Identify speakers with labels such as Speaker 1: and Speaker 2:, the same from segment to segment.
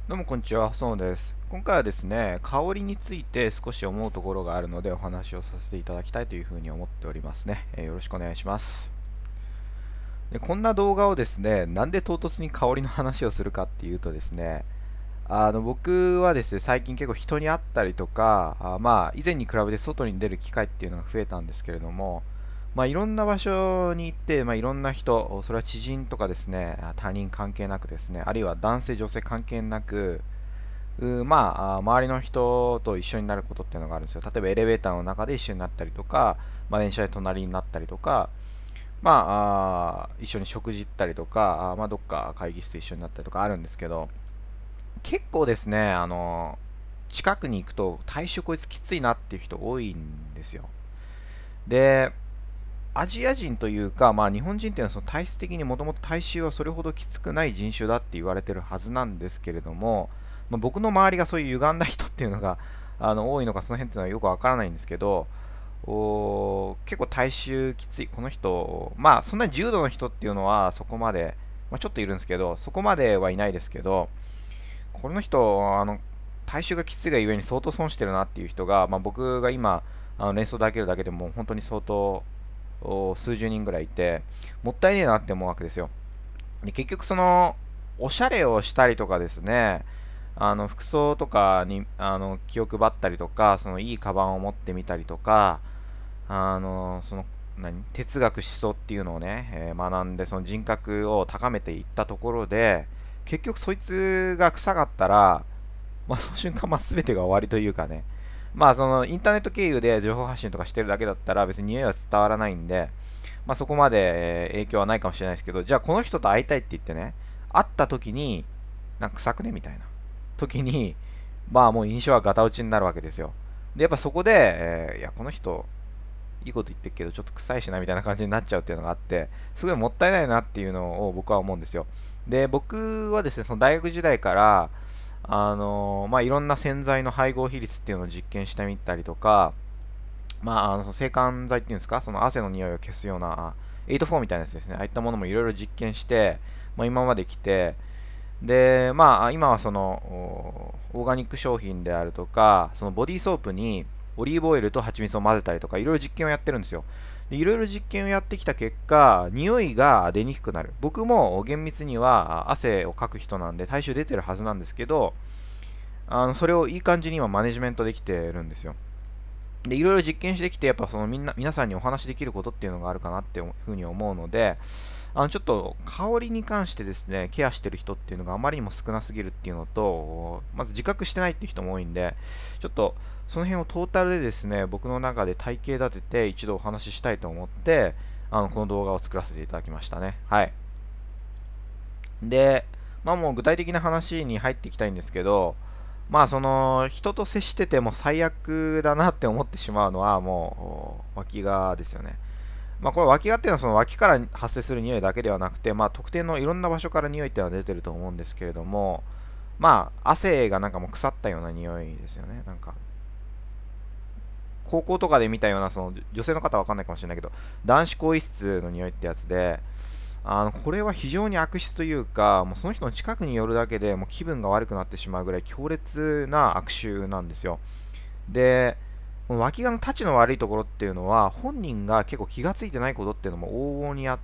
Speaker 1: どうもこんにちは、そうです。今回はですね、香りについて少し思うところがあるのでお話をさせていただきたいというふうに思っておりますね。よろしくお願いします。で、こんな動画をですね、なんで唐突に香りの話をするかっていうとですね、僕はですね、最近結構人に会ったりとか、以前に比べて外に出る機会っていうのが増えたんですけれども、いろんな場所に行って、いろんな人、それは知人とかですね、他人関係なくですね、あるいは男性、女性関係なく、周りの人と一緒になることっていうのがあるんですよ。例えばエレベーターの中で一緒になったりとか、電車で隣になったりとか、一緒に食事行ったりとか、どっか会議室で一緒になったりとかあるんですけど、結構ですね、近くに行くと、体臭こいつきついなっていう人多いんですよ。で、アジア人というか、日本人っていうのはその体質的にもともと体臭はそれほどきつくない人種だって言われてるはずなんですけれども、僕の周りがそういう歪んだ人っていうのが多いのか、その辺っていうのはよくわからないんですけど、結構体臭きつい、この人、そんなに重度の人っていうのはそこまで、ちょっといるんですけど、そこまではいないですけど、この人、体臭がきついがゆえに相当損してるなっていう人が、僕が今、連想できるだけでも本当に相当数十人ぐらいいて、もったいねえなって思うわけですよ。で、結局その、おしゃれをしたりとかですね、服装とかに、気を配ったりとか、その、いいカバンを持ってみたりとか、その、哲学思想っていうのをね、学んで、その人格を高めていったところで、結局そいつが臭かったら、その瞬間、全てが終わりというかね、その、インターネット経由で情報発信とかしてるだけだったら、別に匂いは伝わらないんで、そこまで影響はないかもしれないですけど、じゃあこの人と会いたいって言ってね、会った時に、なんか臭くねみたいな時に、もう印象はガタ落ちになるわけですよ。で、やっぱそこで、いや、この人、いいこと言ってるけど、ちょっと臭いしなみたいな感じになっちゃうっていうのがあって、すごいもったいないなっていうのを僕は思うんですよ。で、僕はですね、その大学時代から、いろんな洗剤の配合比率っていうのを実験してみたりとか、制汗剤っていうんですか、その汗の匂いを消すような、84みたいなやつですね。ああいったものもいろいろ実験して、今まで来て、で、今はその、オーガニック商品であるとか、そのボディーソープにオリーブオイルと蜂蜜を混ぜたりとか、いろいろ実験をやってるんですよ。で、いろいろ実験をやってきた結果、匂いが出にくくなる。僕も厳密には汗をかく人なんで、体臭出てるはずなんですけど、それをいい感じに今マネジメントできてるんですよ。で、いろいろ実験してきて、やっぱその皆さんにお話しできることっていうのがあるかなっていうふうに思うので、ちょっと香りに関してですね、ケアしてる人っていうのがあまりにも少なすぎるっていうのと、まず自覚してないっていう人も多いんで、ちょっとその辺をトータルでですね、僕の中で体系立てて一度お話ししたいと思って、この動画を作らせていただきましたね。はい。で、もう具体的な話に入っていきたいんですけど、その、人と接してても最悪だなって思ってしまうのは、もう、脇がですよね。これ脇がっていうのはその脇から発生する匂いだけではなくて、特定のいろんな場所から匂いっていうのは出てると思うんですけれども、汗がなんかもう腐ったような匂いですよね。なんか、高校とかで見たような、その、女性の方はわかんないかもしれないけど、男子更衣室の匂いってやつで、これは非常に悪質というか、もうその人の近くに寄るだけでもう気分が悪くなってしまうぐらい強烈な悪臭なんですよ。で、この脇がの立ちの悪いところっていうのは、本人が結構気がついてないことっていうのも往々にあって、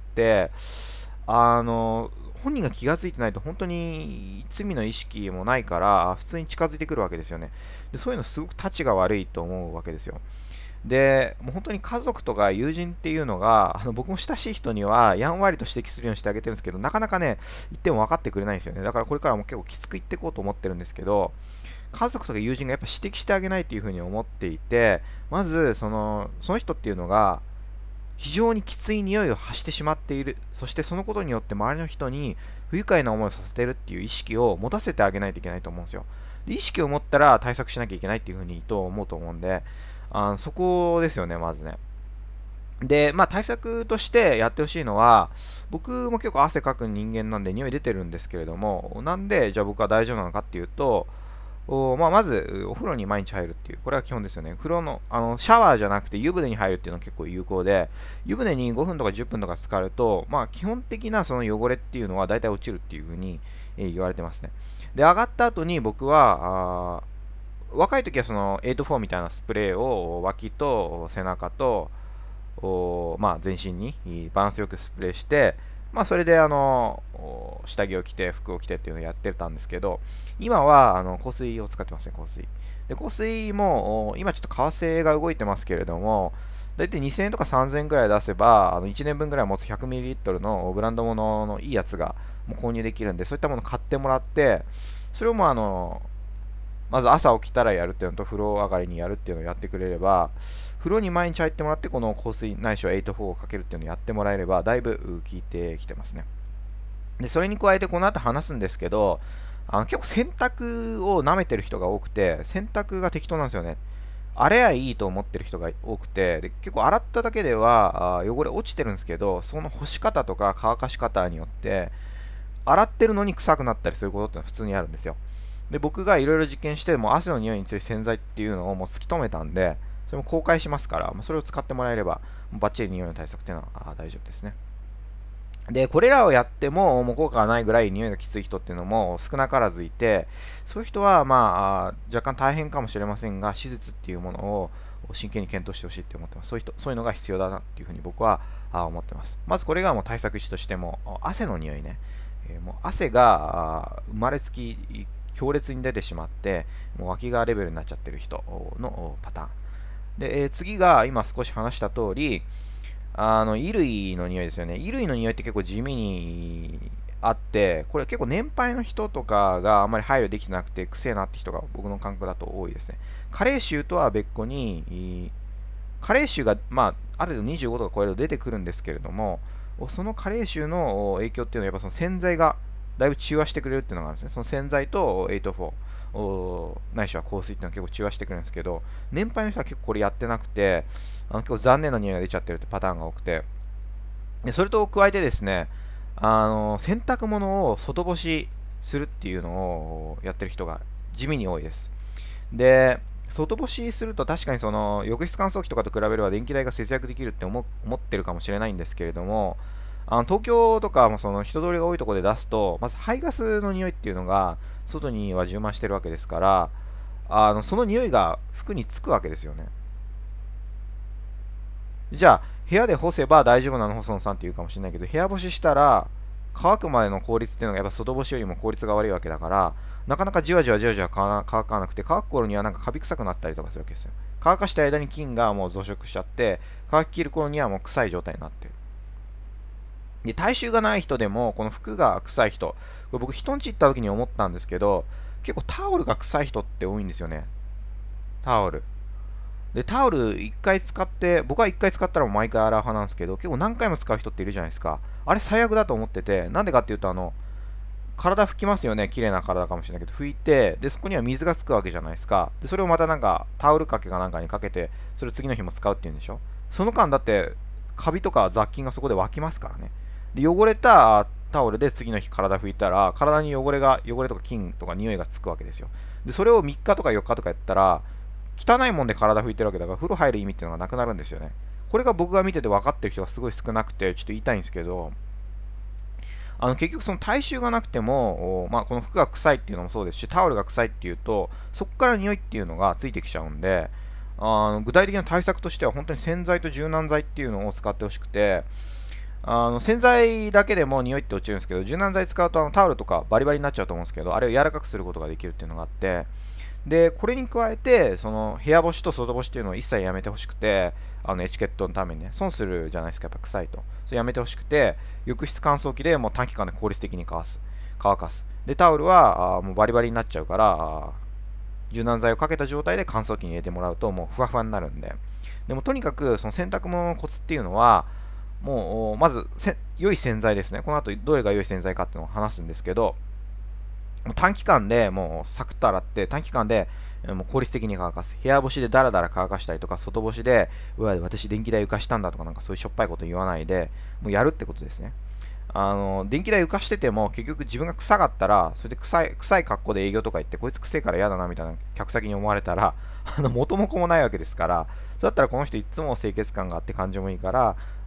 Speaker 1: 本人が気がついてないと本当に罪の意識もないから、普通に近づいてくるわけですよね。で、そういうのすごく立ちが悪いと思うわけですよ。で、もう本当に家族とか友人っていうのが、僕も親しい人にはやんわりと指摘するようにしてあげてるんですけど、なかなかね、言っても分かってくれないんですよね。だからこれからも結構きつく言っていこうと思ってるんですけど、家族とか友人がやっぱ指摘してあげないっていうふうに思っていて、まず、その人っていうのが、非常にきつい匂いを発してしまっている。そしてそのことによって周りの人に不愉快な思いをさせているっていう意識を持たせてあげないといけないと思うんですよ。で、意識を持ったら対策しなきゃいけないっていうふうに思うと思うんで、そこですよね、まずね。で、対策としてやってほしいのは、僕も結構汗かく人間なんで匂い出てるんですけれども、なんでじゃあ僕は大丈夫なのかっていうと、まず、お風呂に毎日入るっていう、これは基本ですよね。風呂の、シャワーじゃなくて湯船に入るっていうのは結構有効で、湯船に5分とか10分とか浸かると、基本的なその汚れっていうのは大体落ちるっていう風に言われてますね。で、上がった後に僕は、若い時はその8-4みたいなスプレーを脇と背中と、まあ、全身にバランスよくスプレーして、まあ、それで下着を着て服を着てっていうのをやってたんですけど、今は香水を使ってますね。香水で、香水も今ちょっと為替が動いてますけれども、だいたい2000円とか3000円ぐらい出せば1年分ぐらい持つ 100ml のブランド物のいいやつがもう購入できるんで、そういったものを買ってもらって、それをもうまず朝起きたらやるっていうのと、風呂上がりにやるっていうのをやってくれれば、風呂に毎日入ってもらって、この香水ないしは8-4をかけるっていうのをやってもらえれば、だいぶ効いてきてますね。で、それに加えてこの後話すんですけど、結構洗濯を舐めてる人が多くて、洗濯が適当なんですよね。あれはいいと思ってる人が多くて、で結構洗っただけでは汚れ落ちてるんですけど、その干し方とか乾かし方によって、洗ってるのに臭くなったりすることってのは普通にあるんですよ。で、僕がいろいろ実験して、もう汗の匂いに強い洗剤っていうのをもう突き止めたんで、それも公開しますから、それを使ってもらえれば、バッチリ匂いの対策っていうのは大丈夫ですね。で、これらをやっても、もう効果がないぐらい匂いがきつい人っていうのも少なからずいて、そういう人は、若干大変かもしれませんが、手術っていうものを真剣に検討してほしいって思ってます。そういうのが必要だなっていうふうに僕は思ってます。まずこれがもう対策値としても、汗の匂いね。もう汗が生まれつき強烈に出てしまって、もう脇がレベルになっちゃってる人のパターン。で、次が今少し話した通り、衣類の匂いですよね。衣類の匂いって結構地味にあって、これ結構年配の人とかがあんまり配慮できてなくて、癖えなって人が僕の感覚だと多いですね。加齢臭とは別個に、加齢臭が、ある程度25度を超えると出てくるんですけれども、その加齢臭の影響っていうのは、やっぱその洗剤がだいぶ中和してくれるっていうのがあるんですね。その洗剤と8-4、ないしは香水っていうのは結構中和してくれるんですけど、年配の人は結構これやってなくて、結構残念な匂いが出ちゃってるってパターンが多くて、でそれと加えてですね、洗濯物を外干しするっていうのをやってる人が地味に多いです。で、外干しすると確かにその浴室乾燥機とかと比べれば電気代が節約できるって思ってるかもしれないんですけれども、東京とかもその人通りが多いところで出すと、まず排ガスの匂いっていうのが外には充満してるわけですから、その匂いが服につくわけですよね。じゃあ、部屋で干せば大丈夫なの細野さんって言うかもしれないけど、部屋干ししたら乾くまでの効率っていうのがやっぱ外干しよりも効率が悪いわけだから、なかなかじわじわ乾かなくて、乾く頃にはなんかカビ臭くなったりとかするわけですよ。乾かした間に菌がもう増殖しちゃって、乾き切る頃にはもう臭い状態になってる。で、体臭がない人でも、この服が臭い人、これ僕人ん家行った時に思ったんですけど、結構タオルが臭い人って多いんですよね。タオル。で、タオル1回使って、僕は1回使ったら毎回洗う派なんですけど、結構何回も使う人っているじゃないですか。あれ最悪だと思ってて、なんでかっていうと、体拭きますよね。綺麗な体かもしれないけど、拭いて、で、そこには水がつくわけじゃないですか。で、それをまたなんか、タオルかけかなんかにかけて、それを次の日も使うっていうんでしょ。その間だって、カビとか雑菌がそこで湧きますからね。で、汚れたタオルで次の日体拭いたら、体に汚れとか菌とか匂いがつくわけですよ。で、それを3日とか4日とかやったら、汚いもんで体拭いてるわけだから、風呂入る意味っていうのがなくなるんですよね。これが僕が見てて分かってる人がすごい少なくて、ちょっと言いたいんですけど、結局その体臭がなくても、この服が臭いっていうのもそうですし、タオルが臭いっていうと、そこから匂いっていうのがついてきちゃうんで、具体的な対策としては本当に洗剤と柔軟剤っていうのを使ってほしくて、洗剤だけでも匂いって落ちるんですけど、柔軟剤使うとタオルとかバリバリになっちゃうと思うんですけど、あれを柔らかくすることができるっていうのがあって、で、これに加えて、その部屋干しと外干しっていうのを一切やめてほしくて、エチケットのためにね、損するじゃないですか、やっぱ臭いと。それやめてほしくて、浴室乾燥機でもう短期間で効率的に乾かす。で、タオルはもうバリバリになっちゃうから、柔軟剤をかけた状態で乾燥機に入れてもらうと、もうふわふわになるんで。でもとにかく、その洗濯物のコツっていうのは、もう、まず、良い洗剤ですね。この後、どれが良い洗剤かっていうのを話すんですけど、短期間でもうサクッと洗って、短期間でもう効率的に乾かす。部屋干しでダラダラ乾かしたりとか、外干しで、うわ、私電気代浮かしたんだとか、なんかそういうしょっぱいこと言わないで、もうやるってことですね。電気代浮かしてても、結局自分が臭かったら、それで臭い格好で営業とか行って、こいつ臭いから嫌だなみたいな客先に思われたら、元も子もないわけですから、そうだったらこの人いつも清潔感があって感情もいいから、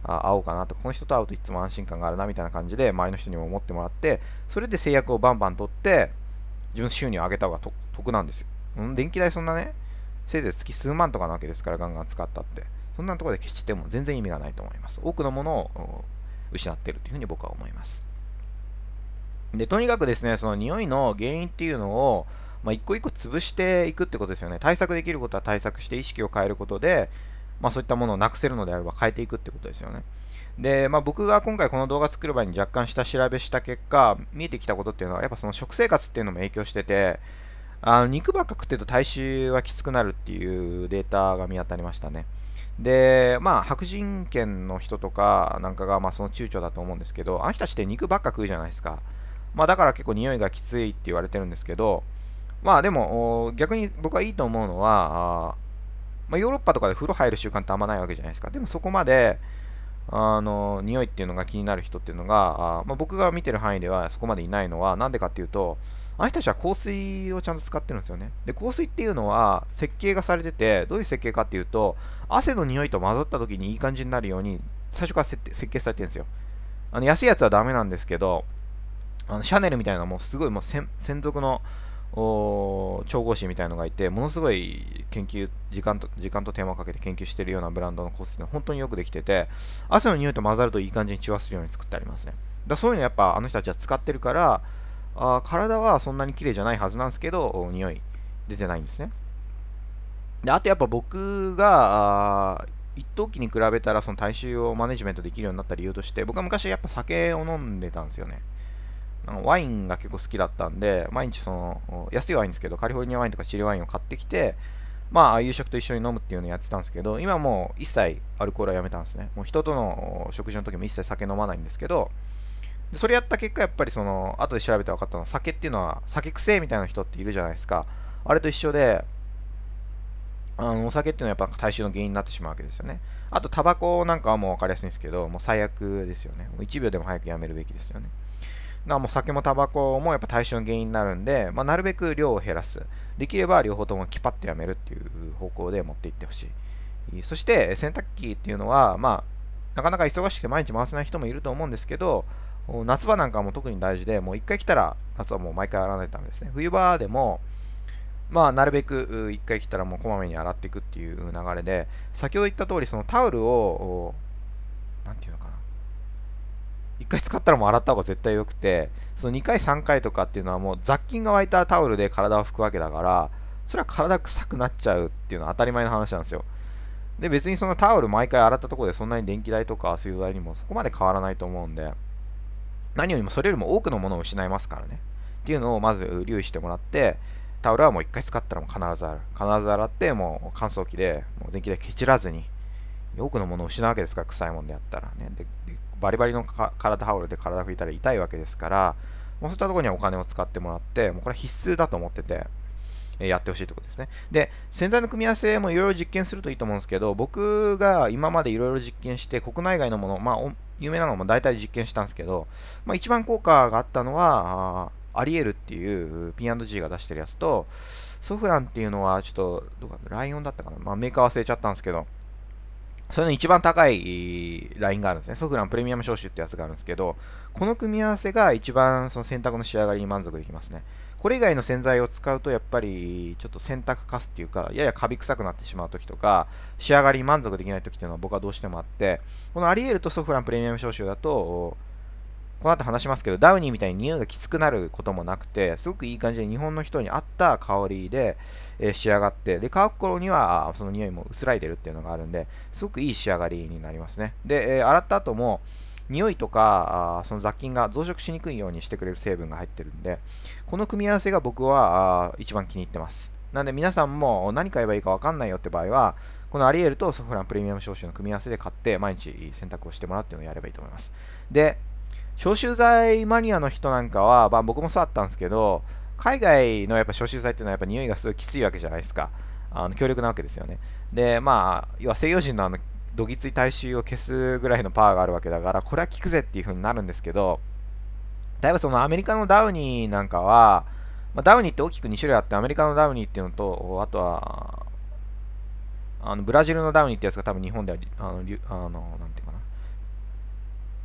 Speaker 1: 会おうかなと、この人と会うといつも安心感があるなみたいな感じで周りの人にも思ってもらって、それで制約をバンバン取って自分の収入を上げた方が得なんですよ。電気代そんなね、せいぜい月数万とかなわけですから、ガンガン使ったって。そんなところで消しても全然意味がないと思います。多くのものを失っているというふうに僕は思います。で、とにかくですね、その匂いの原因っていうのを、一個一個潰していくってことですよね。対策できることは対策して意識を変えることで、そういったものをなくせるのであれば変えていくってことですよね。で、僕が今回この動画作る前に若干下調べした結果、見えてきたことっていうのは、やっぱその食生活っていうのも影響してて、肉ばっか食ってると体臭はきつくなるっていうデータが見当たりましたね。で、白人圏の人とかなんかがその中長だと思うんですけど、あの人たちって肉ばっか食うじゃないですか。だから結構匂いがきついって言われてるんですけど、でも逆に僕はいいと思うのは、ヨーロッパとかで風呂入る習慣ってあんまないわけじゃないですか。でもそこまで匂いっていうのが気になる人っていうのが、僕が見てる範囲ではそこまでいないのは、なんでかっていうと、あの人たちは香水をちゃんと使ってるんですよね。で、香水っていうのは設計がされてて、どういう設計かっていうと、汗の匂いと混ざった時にいい感じになるように、最初から設計されてるんですよ。安いやつはダメなんですけど、シャネルみたいなもうすごいもう専属の調合師みたいなのがいて、ものすごい時間と手間をかけて研究しているようなブランドの香水って本当によくできてて、汗の匂いと混ざるといい感じに中和するように作ってありますね。そういうのやっぱあの人たちは使ってるから、体はそんなに綺麗じゃないはずなんですけど、匂い出てないんですね。で、あとやっぱ僕が、一時期に比べたらその体臭をマネジメントできるようになった理由として、僕は昔やっぱ酒を飲んでたんですよね。ワインが結構好きだったんで、毎日その、安いワインですけど、カリフォルニアワインとかチリワインを買ってきて、夕食と一緒に飲むっていうのをやってたんですけど、今もう一切アルコールはやめたんですね。もう人との食事の時も一切酒飲まないんですけど、それやった結果、やっぱりその、後で調べて分かったのは、酒っていうのは、酒癖みたいな人っているじゃないですか。あれと一緒で、お酒っていうのはやっぱ体臭の原因になってしまうわけですよね。あと、タバコなんかはもう分かりやすいんですけど、もう最悪ですよね。もう1秒でも早くやめるべきですよね。もう酒もタバコもやっぱ体臭の原因になるんで、なるべく量を減らす。できれば両方ともキパッとやめるっていう方向で持っていってほしい。そして洗濯機っていうのは、なかなか忙しくて毎日回せない人もいると思うんですけど、夏場なんかも特に大事で、もう一回来たら夏はもう毎回洗わないとダメですね。冬場でも、なるべく一回来たらもうこまめに洗っていくっていう流れで、先ほど言った通り、そのタオルを、なんていうのかな。1回使ったらもう洗った方が絶対良くて、その2回3回とかっていうのはもう雑菌が湧いたタオルで体を拭くわけだから、それは体臭くなっちゃうっていうのは当たり前の話なんですよ。で、別にそのタオル毎回洗ったところでそんなに電気代とか水道代にもそこまで変わらないと思うんで、何よりもそれよりも多くのものを失いますからね。っていうのをまず留意してもらって、タオルはもう1回使ったらもう必ず洗う。必ず洗って、もう乾燥機でもう電気代ケチらずに、多くのものを失うわけですから、臭いもんでやったらね。でバリバリの体タオルで体拭いたら痛いわけですから、もうそういったところにはお金を使ってもらって、もうこれは必須だと思ってて、やってほしいところですね。で、洗剤の組み合わせもいろいろ実験するといいと思うんですけど、僕が今までいろいろ実験して、国内外のもの、有名なのも大体実験したんですけど、一番効果があったのは、アリエルっていう P&G が出してるやつと、ソフランっていうのはちょっと、どうかライオンだったかな、メーカー忘れちゃったんですけど、それの一番高いラインがあるんですね。ソフランプレミアム消臭ってやつがあるんですけど、この組み合わせが一番その洗濯の仕上がりに満足できますね。これ以外の洗剤を使うと、やっぱりちょっと洗濯カスっていうか、ややカビ臭くなってしまうときとか、仕上がりに満足できないときっていうのは僕はどうしてもあって、このアリエルとソフランプレミアム消臭だと、この後話しますけど、ダウニーみたいに匂いがきつくなることもなくて、すごくいい感じで日本の人に合った香りで、仕上がって、で、乾く頃にはその匂いも薄らいでるっていうのがあるんで、すごくいい仕上がりになりますね。で、洗った後も、匂いとかその雑菌が増殖しにくいようにしてくれる成分が入ってるんで、この組み合わせが僕は一番気に入ってます。なんで皆さんも何買えばいいか分かんないよって場合は、このアリエルとソフランプレミアム消臭の組み合わせで買って毎日洗濯をしてもらうっていうのをやればいいと思います。で、消臭剤マニアの人なんかは、僕もそうだったんですけど、海外のやっぱ消臭剤っていうのはやっぱ匂いがすごいきついわけじゃないですか。強力なわけですよね。で、要は西洋人のどぎつい体臭を消すぐらいのパワーがあるわけだから、これは効くぜっていう風になるんですけど、例えばそのアメリカのダウニーなんかは、ダウニーって大きく2種類あって、アメリカのダウニーっていうのと、あとは、ブラジルのダウニーってやつが多分日本では、なんていうかな、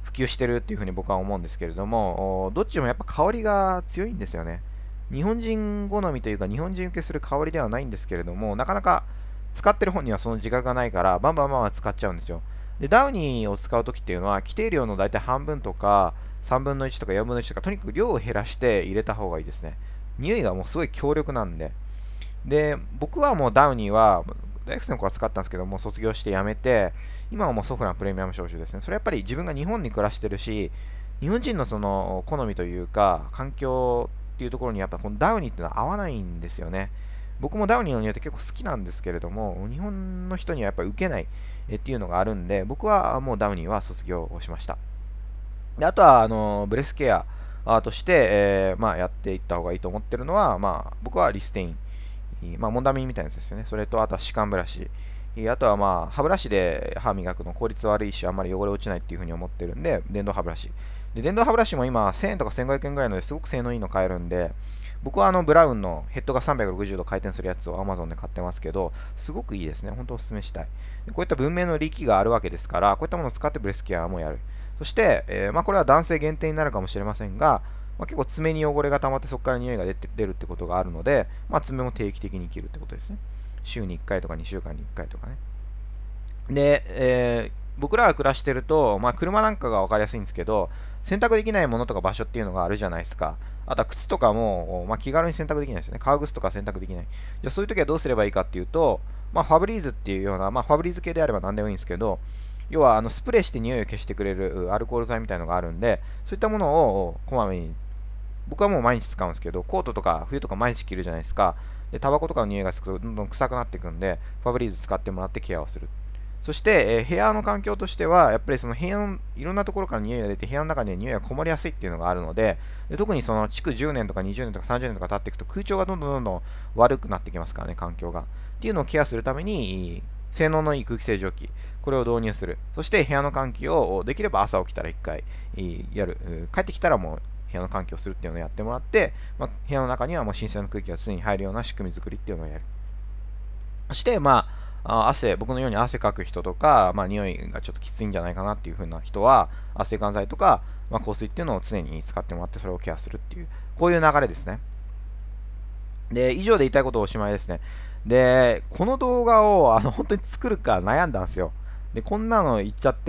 Speaker 1: 普及してるっていうふうに僕は思うんですけれども、どっちもやっぱ香りが強いんですよね。日本人好みというか日本人受けする香りではないんですけれども、なかなか使ってる本にはその自覚がないからバンバンバンバン使っちゃうんですよ。で、ダウニーを使うときっていうのは規定量の大体半分とか3分の1とか4分の1とか、とにかく量を減らして入れた方がいいですね。匂いがもうすごい強力なんで。で、僕はもうダウニーは大学生の頃は使ったんですけども、卒業してやめて、今はもうソフランプレミアム消臭ですね。それやっぱり自分が日本に暮らしてるし、日本人のその好みというか、環境っていうところにやっぱこのダウニーっていうのは合わないんですよね。僕もダウニーの匂いって結構好きなんですけれども、日本の人にはやっぱり受けないっていうのがあるんで、僕はもうダウニーは卒業をしました。で、あとはブレスケアとして、まあ、やっていった方がいいと思ってるのは、まあ、僕はリステイン、まあ、モンダミンみたいなやつですよね。それと、あとは歯間ブラシ。あとはまあ、歯ブラシで歯磨くの効率悪いし、あんまり汚れ落ちないっていう風に思ってるんで、電動歯ブラシ。で、電動歯ブラシも今、1000円とか1500円ぐらいのですごく性能いいの買えるんで、僕はブラウンのヘッドが360度回転するやつを Amazon で買ってますけど、すごくいいですね。本当お勧めしたい。でこういった文明の利器があるわけですから、こういったものを使ってブレスケアもやる。そして、まあ、これは男性限定になるかもしれませんが、まあ、結構爪に汚れが溜まってそこから匂いが出るってことがあるので、まあ、爪も定期的に切るってことですね。週に1回とか2週間に1回とかね。で、僕らが暮らしてると、まあ、車なんかが分かりやすいんですけど、洗濯できないものとか場所っていうのがあるじゃないですか。あとは靴とかも、まあ、気軽に洗濯できないですよね。革靴とか洗濯できない。じゃあそういう時はどうすればいいかっていうと、まあ、ファブリーズっていうような、まあ、ファブリーズ系であれば何でもいいんですけど、要はスプレーして匂いを消してくれるアルコール剤みたいなのがあるんで、そういったものをこまめに、僕はもう毎日使うんですけど、コートとか冬とか毎日着るじゃないですか。で、タバコとかの匂いがつくとどんどん臭くなっていくんで、ファブリーズ使ってもらってケアをする。そして、部屋の環境としては、やっぱりその部屋のいろんなところから匂いが出て、部屋の中に匂いがこもりやすいっていうのがあるので、特にその築10年とか20年とか30年とか経っていくと空調がどんどんどんどん悪くなってきますからね、環境が。っていうのをケアするために、性能のいい空気清浄機、これを導入する。そして部屋の換気をできれば朝起きたら1回やる。帰ってきたらもう部屋の換気をするっていうのをやってもらって、まあ、部屋の中にはもう新鮮な空気が常に入るような仕組み作りっていうのをやる。そして、まあ、僕のように汗かく人とか、まあ、匂いがちょっときついんじゃないかなっていう風な人は、制汗剤とか、まあ、香水っていうのを常に使ってもらって、それをケアするっていう、こういう流れですね。で、以上で言いたいことをおしまいですね。で、この動画を本当に作るか悩んだんですよ。で、こんなの言っちゃって、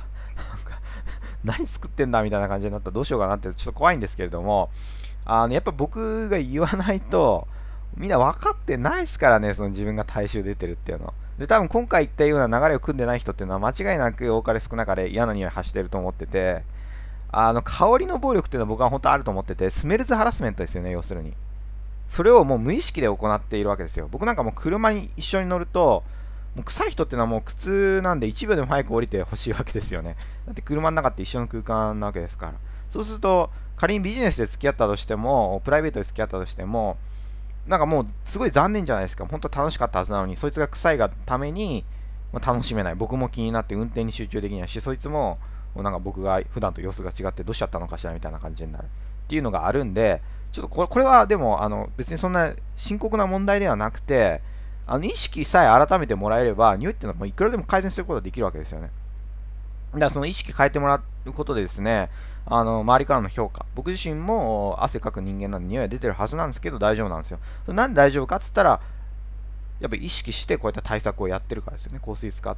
Speaker 1: 何作ってんだみたいな感じになったらどうしようかなってちょっと怖いんですけれども、やっぱ僕が言わないと、みんな分かってないですからね、その自分が大衆出てるっていうの。で、多分今回言ったような流れを組んでない人っていうのは間違いなく多かれ少なかれ嫌な匂い発してると思ってて、香りの暴力っていうのは僕は本当あると思ってて、スメルズハラスメントですよね、要するに。それをもう無意識で行っているわけですよ。僕なんかもう車に一緒に乗ると、もう臭い人っていうのはもう苦痛なんで1秒でも早く降りてほしいわけですよね。だって車の中って一緒の空間なわけですから。そうすると、仮にビジネスで付き合ったとしても、プライベートで付き合ったとしても、なんかもうすごい残念じゃないですか。本当楽しかったはずなのに、そいつが臭いがために、楽しめない。僕も気になって運転に集中できないし、そいつも、なんか僕が普段と様子が違ってどうしちゃったのかしらみたいな感じになる。っていうのがあるんで、ちょっとこれはでも、別にそんな深刻な問題ではなくて、意識さえ改めてもらえれば、匂いっていうのはもういくらでも改善することができるわけですよね。だからその意識変えてもらうことでですね、周りからの評価、僕自身も汗かく人間なんで匂いは出てるはずなんですけど大丈夫なんですよ。なんで大丈夫かっつったら、やっぱり意識してこういった対策をやってるからですよね。香水使って、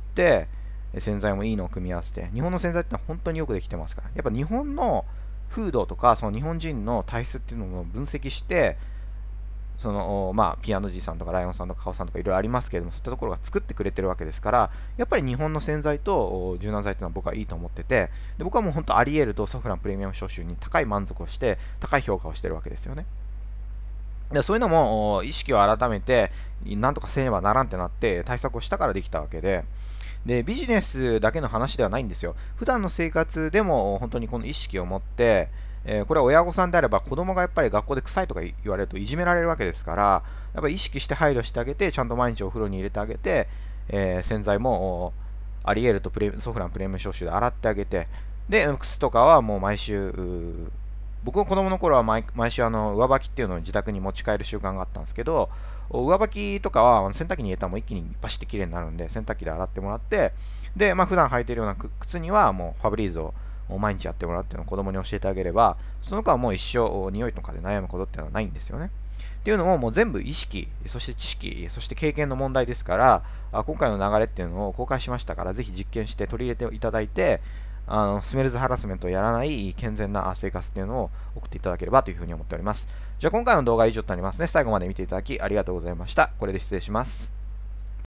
Speaker 1: 洗剤もいいのを組み合わせて、日本の洗剤って本当によくできてますから、やっぱ日本の風土とか、その日本人の体質っていうのを分析して、まあ、ピアノGさんとかライオンさんとかカオさんとかいろいろありますけれども、そういったところが作ってくれてるわけですから、やっぱり日本の洗剤と柔軟剤っていうのは僕はいいと思ってて、で僕はもう本当アリエルとソフランプレミアム消臭に高い満足をして、高い評価をしてるわけですよね。でそういうのも意識を改めて、なんとかせねばならんってなって対策をしたからできたわけで、ビジネスだけの話ではないんですよ。普段の生活でも本当にこの意識を持って、これは親御さんであれば子供がやっぱり学校で臭いとか言われるといじめられるわけですから、やっぱり意識して配慮してあげて、ちゃんと毎日お風呂に入れてあげて、洗剤もアリエルとソフランプレミアム消臭で洗ってあげて、で、靴とかはもう毎週、僕の子供の頃は毎週上履きっていうのを自宅に持ち帰る習慣があったんですけど、上履きとかは洗濯機に入れたらもう一気にバシッて綺麗になるんで、洗濯機で洗ってもらって、で、まあ普段履いてるような靴にはもうファブリーズを毎日やってもらうっていうのを子供に教えてあげれば、その子はもう一生匂いとかで悩むことっていうのはないんですよね。っていうのももう全部意識、そして知識、そして経験の問題ですから、今回の流れっていうのを公開しましたから、ぜひ実験して取り入れていただいて、スメルズハラスメントをやらない健全な生活っていうのを送っていただければというふうに思っております。じゃあ今回の動画は以上となりますね。最後まで見ていただきありがとうございました。これで失礼します。